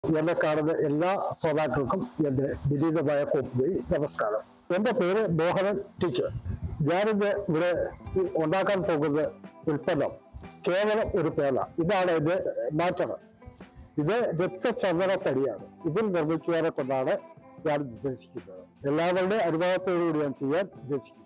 എന്നെ കാണുന്ന എല്ലാ ശ്രോതാക്കൾക്കും എൻ്റെ വിനീതമായ കോപ്പി നമസ്കാരം. എൻ്റെ പേര് മോഹനൻ ടീച്ചർ. ഞാനിന്ന് ഇവിടെ ഉണ്ടാക്കാൻ പോകുന്ന ഉൽപ്പന്നം കേവലം ഒരു പേന. ഇതാണ് എൻ്റെ മാറ്റർ. ഇത് രക്തചന്ദനത്തടിയാണ്. ഇതിൽ നിർമ്മിക്കുവാനെ കൊണ്ടാണ് ഞാൻ ഉദ്ദേശിക്കുന്നത്. എല്ലാവരുടെ അനുഭവത്തോടുകൂടി ഞാൻ ചെയ്യാൻ ഉദ്ദേശിക്കുന്നു.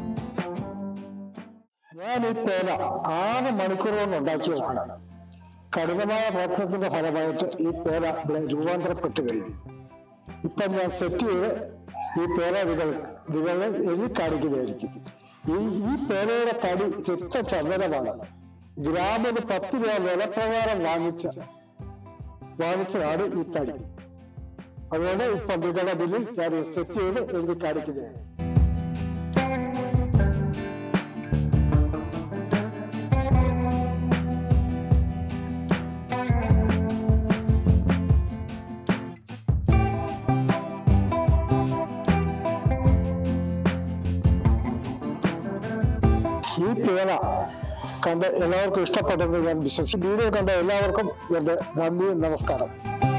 ഞാൻ ഈ പേന 6 മണിക്കൂർ കൊണ്ട് ഉണ്ടാക്കിയതാണ്. കഠിനമായ പ്രയത്നത്തിന്റെ ഫലമായിട്ട് ഈ പേന ഇവിടെ രൂപാന്തരപ്പെട്ട് കഴിഞ്ഞു. ഇപ്പം ഞാൻ സെറ്റ് ചെയ്ത് ഈ പേന നിങ്ങൾ എഴുതി കാണിക്കുന്നതായിരിക്കും. ഈ പേനയുടെ തടി രക്തചന്ദനമാണ്. ഗ്രാമിന് 10 രൂപ വിലപ്രകാരം വാങ്ങിച്ചതാണ് ഈ തടി. അതുകൊണ്ട് ഇപ്പൊ നിങ്ങളുടെ ബില്ലിൽ ഞാൻ സെറ്റ് ചെയ്ത് എഴുതി കാണിക്കുന്നതാണ്. ഈ പേന കണ്ട് എല്ലാവർക്കും ഇഷ്ടപ്പെട്ടെന്ന് ഞാൻ വിശ്വസിക്കുന്നു. വീഡിയോ കണ്ട എല്ലാവർക്കും എൻ്റെ നന്ദി, നമസ്കാരം.